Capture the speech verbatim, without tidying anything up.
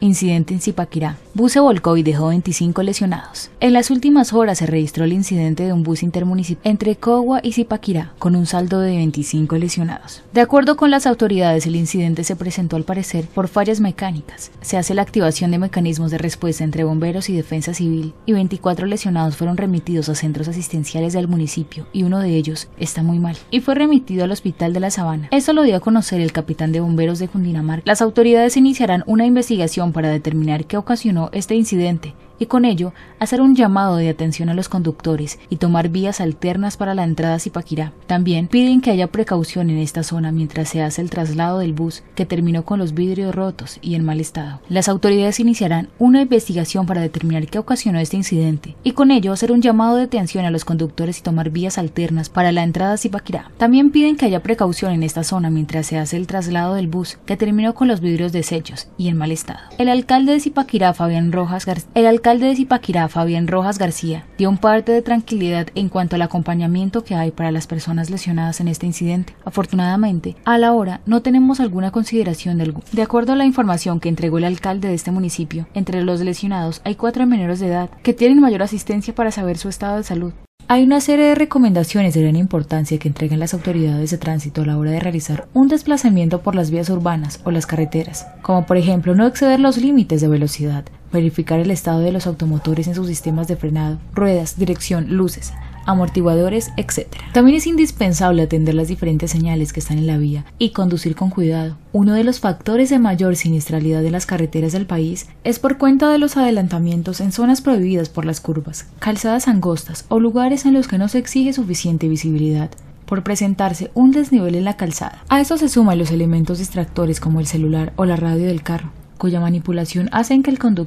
Incidente en Zipaquirá. Bus se volcó y dejó veinticinco lesionados. En las últimas horas se registró el incidente de un bus intermunicipal entre Cogua y Zipaquirá, con un saldo de veinticinco lesionados. De acuerdo con las autoridades, el incidente se presentó al parecer por fallas mecánicas. Se hace la activación de mecanismos de respuesta entre bomberos y defensa civil, y veinticuatro lesionados fueron remitidos a centros asistenciales del municipio, y uno de ellos está muy mal, y fue remitido al hospital de La Sabana. Esto lo dio a conocer el capitán de bomberos de Cundinamarca. Las autoridades iniciarán una investigación para determinar qué ocasionó este incidente y con ello hacer un llamado de atención a los conductores y tomar vías alternas para la entrada a Zipaquirá. También piden que haya precaución en esta zona mientras se hace el traslado del bus, que terminó con los vidrios rotos y en mal estado. Las autoridades iniciarán una investigación para determinar qué ocasionó este incidente y con ello hacer un llamado de atención a los conductores y tomar vías alternas para la entrada a Zipaquirá. También piden que haya precaución en esta zona mientras se hace el traslado del bus, que terminó con los vidrios deshechos y en mal estado. El alcalde de Zipaquirá, Fabián Rojas García, el alcalde El alcalde de Zipaquirá, Fabián Rojas García, dio un parte de tranquilidad en cuanto al acompañamiento que hay para las personas lesionadas en este incidente. Afortunadamente, a la hora no tenemos alguna consideración de algún. De acuerdo a la información que entregó el alcalde de este municipio, entre los lesionados hay cuatro menores de edad que tienen mayor asistencia para saber su estado de salud. Hay una serie de recomendaciones de gran importancia que entregan las autoridades de tránsito a la hora de realizar un desplazamiento por las vías urbanas o las carreteras, como por ejemplo no exceder los límites de velocidad, verificar el estado de los automotores en sus sistemas de frenado, ruedas, dirección, luces, amortiguadores, etcétera. También es indispensable atender las diferentes señales que están en la vía y conducir con cuidado. Uno de los factores de mayor siniestralidad de las carreteras del país es por cuenta de los adelantamientos en zonas prohibidas por las curvas, calzadas angostas o lugares en los que no se exige suficiente visibilidad, por presentarse un desnivel en la calzada. A esto se suman los elementos distractores como el celular o la radio del carro, cuya manipulación hacen que el conductor